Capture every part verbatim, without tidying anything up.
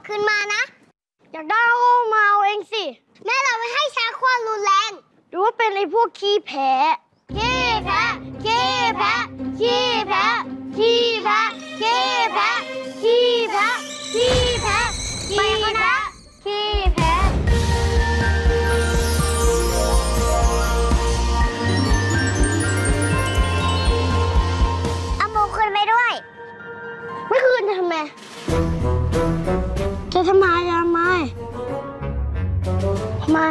คืนมานะอยากได้ก็มาเอาเองสิแม่เราไม่ให้ใช้ความรุนแรงหรือว่าเป็นไอ้พวกขี้แพ้ขี้แพ้ขี้แพ้ขี้แพ้ขี้แพ้ขี้แพ้ขี้แพ้ขี้แพ้ขี้แพ้ขี้แพ้เอาโมคืนไปด้วยไม่คืนทำไมจะทำไมทำไมทำไม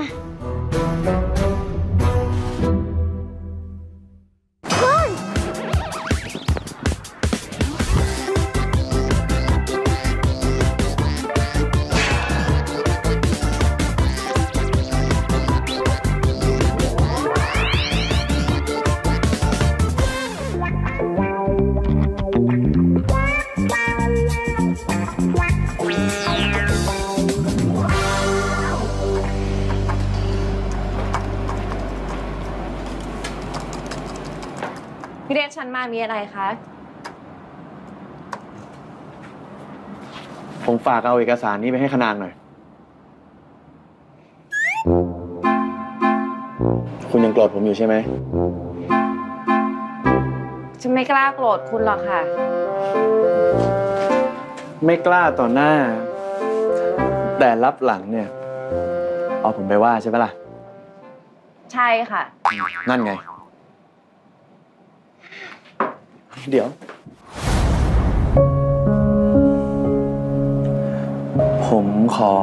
พี่เรียกฉันมามีอะไรคะผมฝากเอาเอกสารนี้ไปให้ขนางหน่อยคุณยังโกรธผมอยู่ใช่ไหมฉันไม่กล้าโกรธคุณหรอกค่ะไม่กล้าต่อหน้าแต่รับหลังเนี่ยเอาผมไปว่าใช่ไหมล่ะใช่ค่ะนั่นไงเดี๋ยวผมขอ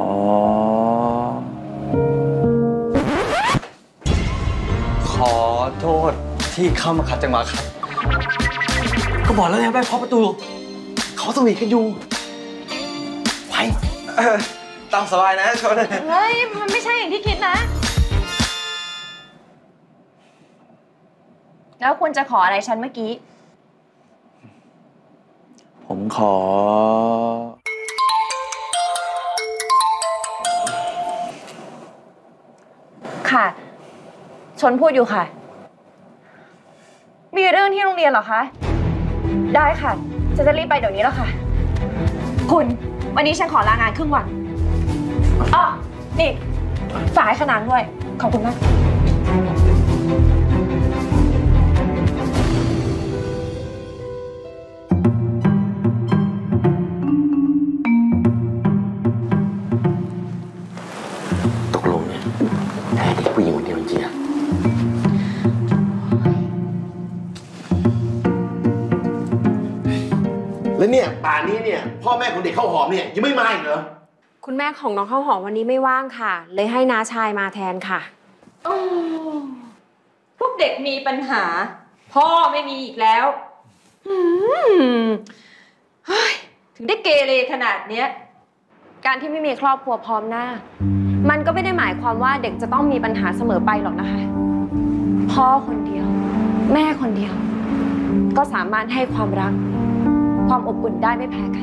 ขอโทษที่เข้ามาขัดจังหวะครับก็บอกแล้วไงไปเคาะประตูเขาสวีทกันอยู่ไปตามสบายนะชนเฮ้ยมันไม่ใช่อย่างที่คิดนะแล้วคุณจะขออะไรฉันเมื่อกี้ผมขอค่ะชนพูดอยู่ค่ะมีเรื่องที่โรงเรียนเหรอคะได้ค่ะฉันจะรีบไปเดี๋ยวนี้แล้วค่ะคุณวันนี้ฉันขอลางานครึ่งวันอ๋อนี่ฝากให้ขนานด้วยขอบคุณมากผู้หญิงคนเดียวจริงๆอะแล้วเนี่ยป่านนี้เนี่ยพ่อแม่ของเด็กข้าวหอมเนี่ยยังไม่มาอีกเหรอคุณแม่ของน้องข้าวหอมวันนี้ไม่ว่างค่ะเลยให้น้าชายมาแทนค่ะพวกเด็กมีปัญหาพ่อไม่มีอีกแล้วถึงได้เกเรขนาดเนี้ยการที่ไม่มีครอบครัวพร้อมหน้ามันก็ไม่ได้หมายความว่าเด็กจะต้องมีปัญหาเสมอไปหรอกนะคะพ่อคนเดียวแม่คนเดียวก็สามารถให้ความรักความอบอุ่นได้ไม่แพ้กัน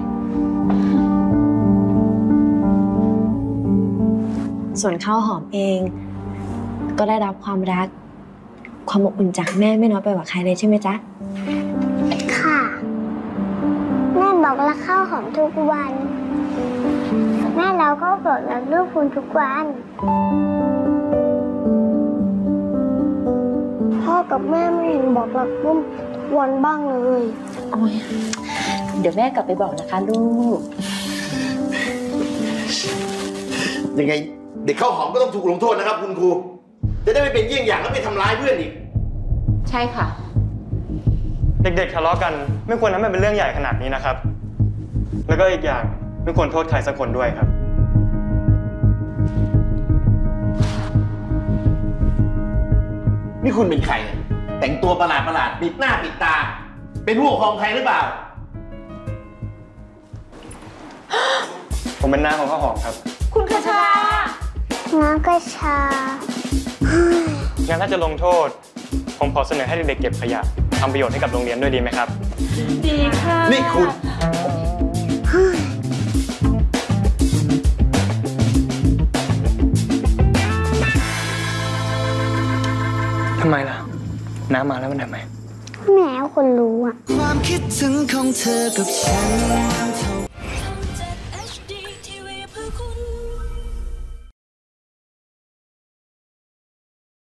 ส่วนข้าวหอมเองก็ได้รับความรักความอบอุ่นจากแม่ไม่น้อยไปกว่าใครเลยใช่ไหมจ๊ะค่ะแม่บอกรักข้าวหอมทุกวันแม่เราก็บอกรักลูกคุณทุกวันพ่อกับแม่ไม่เห็นบอกรักลูกทุกวันบ้างเลยโอ้ยเดี๋ยวแม่กลับไปบอกนะคะลูกยังไงเด็กข้าวหอมก็ต้องถูกลงโทษนะครับคุณครูจะได้ไม่เป็นเยี่ยงอย่างแล้วไม่ทำร้ายเพื่อนอีกใช่ค่ะเด็กๆทะเลาะกันไม่ควรทำให้เป็นเรื่องใหญ่ขนาดนี้นะครับแล้วก็อีกอย่างไม่ควรโทษใครสักคนด้วยครับนี่คุณเป็นใครแต่งตัวประหลาดประหลาดปิดหน้าปิดตาเป็นผู้ปกครองใครหรือเปล่าผมเป็นน้าของข้าวหอมครับคุณคชาน้ากระชางั้นถ้าจะลงโทษผมขอเสนอให้เด็กๆเก็บขยะทำประโยชน์ให้กับโรงเรียนด้วยดีไหมครับดีค่ะนี่คุณทำไมล่ะน้ามาแล้วมันทำไมแม่คนรู้อะความคิดถึงของเธอกับฉัน